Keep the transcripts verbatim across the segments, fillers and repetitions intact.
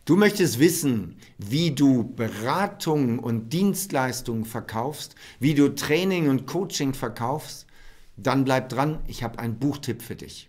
Du möchtest wissen, wie du Beratung und Dienstleistungen verkaufst, wie du Training und Coaching verkaufst? Dann bleib dran, ich habe einen Buchtipp für dich.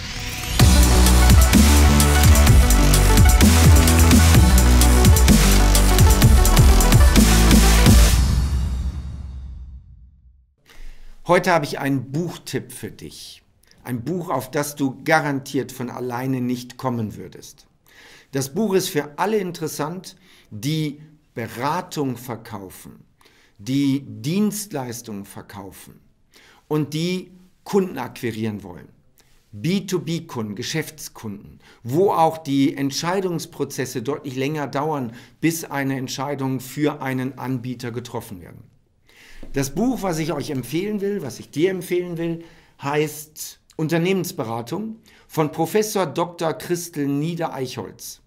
Heute habe ich einen Buchtipp für dich. Ein Buch, auf das du garantiert von alleine nicht kommen würdest. Das Buch ist für alle interessant, die Beratung verkaufen, die Dienstleistungen verkaufen und die Kunden akquirieren wollen. B zwei B Kunden, Geschäftskunden, wo auch die Entscheidungsprozesse deutlich länger dauern, bis eine Entscheidung für einen Anbieter getroffen werden. Das Buch, was ich euch empfehlen will, was ich dir empfehlen will, heißt Unternehmensberatung von Professor Doktor Christel Nieder-Eichholz.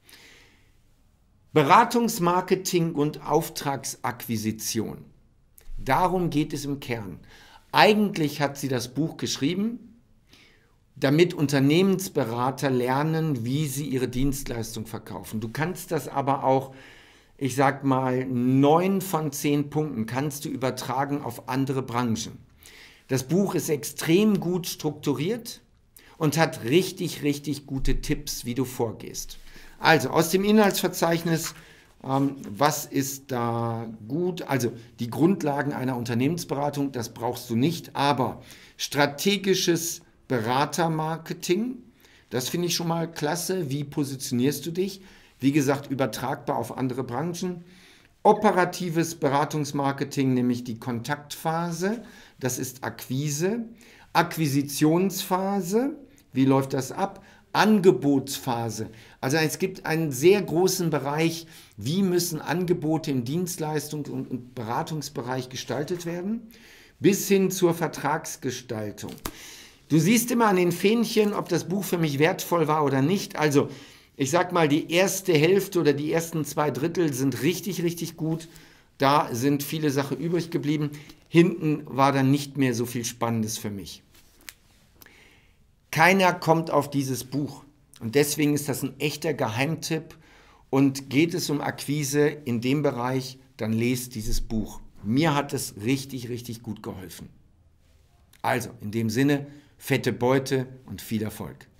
Beratungsmarketing und Auftragsakquisition. Darum geht es im Kern. Eigentlich hat sie das Buch geschrieben, damit Unternehmensberater lernen, wie sie ihre Dienstleistung verkaufen. Du kannst das aber auch, ich sag mal, neun von zehn Punkten kannst du übertragen auf andere Branchen. Das Buch ist extrem gut strukturiert und hat richtig, richtig gute Tipps, wie du vorgehst. Also aus dem Inhaltsverzeichnis, ähm, was ist da gut? Also die Grundlagen einer Unternehmensberatung, das brauchst du nicht, aber strategisches Beratermarketing, das finde ich schon mal klasse. Wie positionierst du dich? Wie gesagt, übertragbar auf andere Branchen. Operatives Beratungsmarketing, nämlich die Kontaktphase, das ist Akquise. Akquisitionsphase, wie läuft das ab? Angebotsphase. Also es gibt einen sehr großen Bereich, wie müssen Angebote im Dienstleistungs- und Beratungsbereich gestaltet werden, bis hin zur Vertragsgestaltung. Du siehst immer an den Fähnchen, ob das Buch für mich wertvoll war oder nicht. Also ich sag mal, die erste Hälfte oder die ersten zwei Drittel sind richtig, richtig gut. Da sind viele Sachen übrig geblieben. Hinten war dann nicht mehr so viel Spannendes für mich. Keiner kommt auf dieses Buch und deswegen ist das ein echter Geheimtipp. Und geht es um Akquise in dem Bereich, dann lest dieses Buch. Mir hat es richtig, richtig gut geholfen. Also in dem Sinne, fette Beute und viel Erfolg.